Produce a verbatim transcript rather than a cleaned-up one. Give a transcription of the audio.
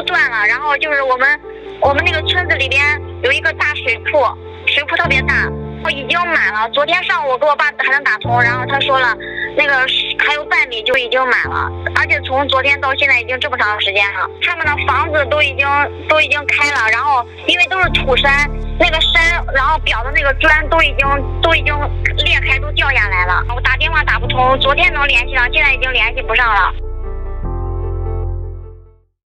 断了，然后就是我们我们那个村子里边有一个大水库，水库特别大，已经满了。昨天上午给我爸还能打通，然后他说了，那个还有半米就已经满了，而且从昨天到现在已经这么长时间了。他们的房子都已经都已经开了，然后因为都是土山，那个山然后表的那个砖都已经都已经裂开，都掉下来了。我打电话打不通，昨天能联系上，现在已经联系不上了。